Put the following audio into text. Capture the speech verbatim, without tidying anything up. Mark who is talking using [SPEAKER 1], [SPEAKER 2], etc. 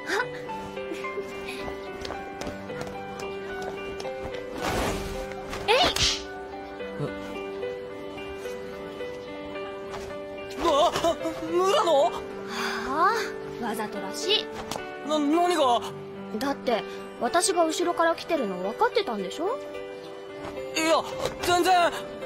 [SPEAKER 1] えい。
[SPEAKER 2] あ、村野？
[SPEAKER 1] はあ、わざとらしい。
[SPEAKER 2] な、何が？
[SPEAKER 1] だって私が後ろから来てるの分かってたんでしょ？
[SPEAKER 2] いや、全然。